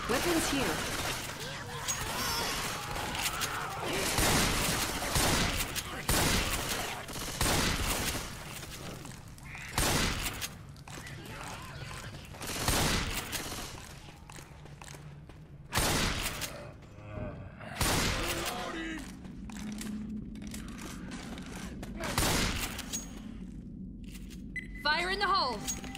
Weapons here. Fire in the hole!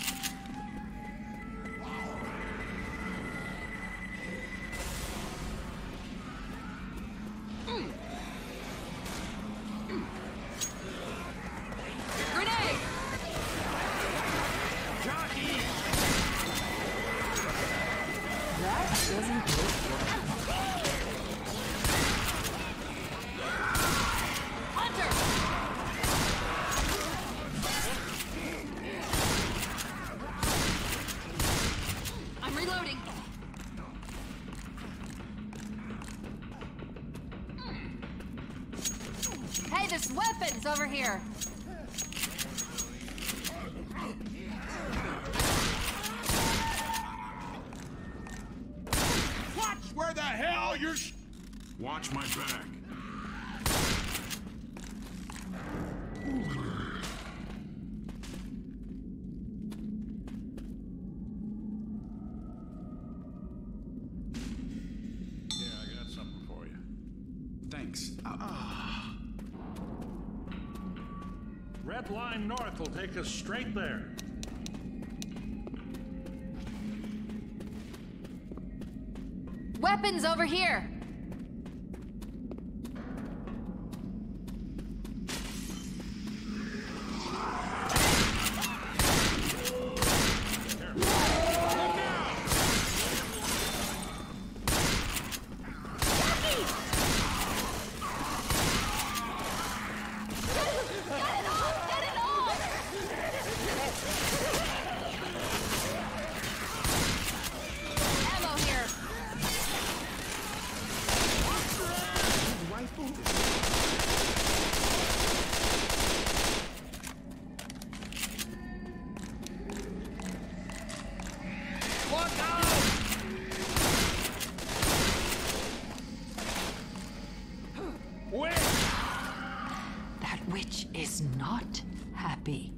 Grenade! Jockey! That doesn't look good. Hunter! I'm reloading. Hey, there's weapons over here. Watch where the hell you're... Watch my back. Yeah, I got something for you. Thanks. Red line north will take us straight there. Weapons over here. Ammo here. Look out! Wait! That witch is not happy.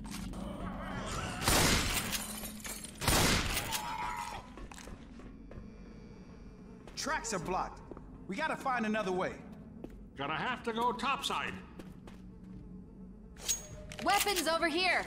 Tracks are blocked. We gotta find another way. Gonna have to go topside. Weapons over here.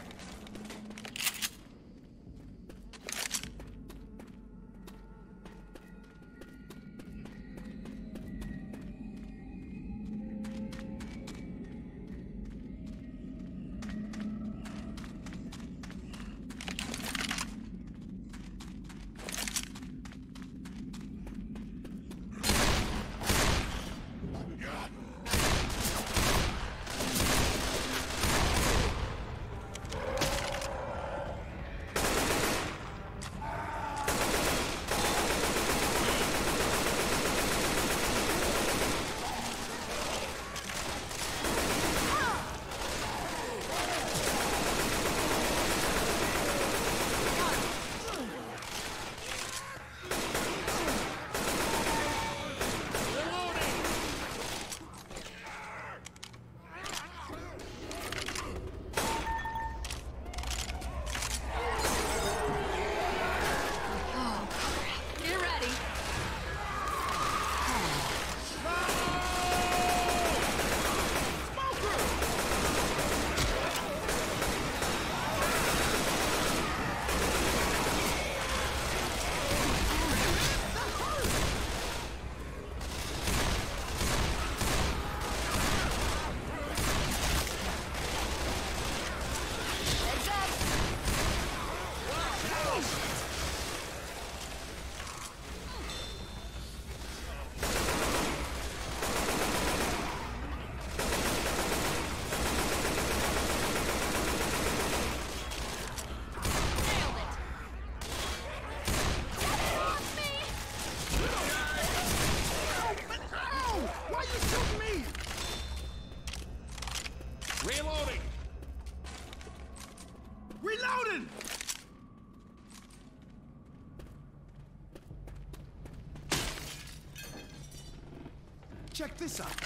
Check this out.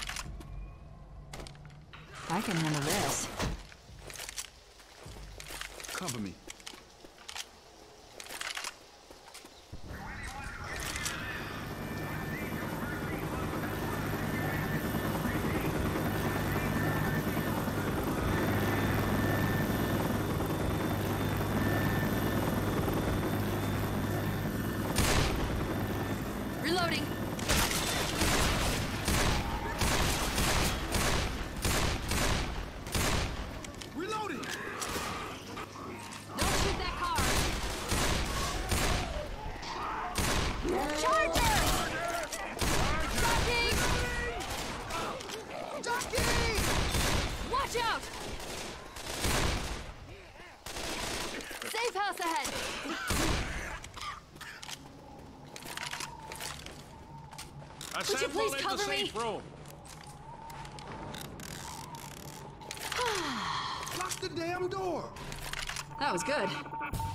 I can handle this. Cover me. Reloading. Reloading! Don't shoot that car. Charger! Ducking! Ducky! Watch out! Safe house ahead. Assemble you please in the cover me? safe room. Lock the damn door! That was good.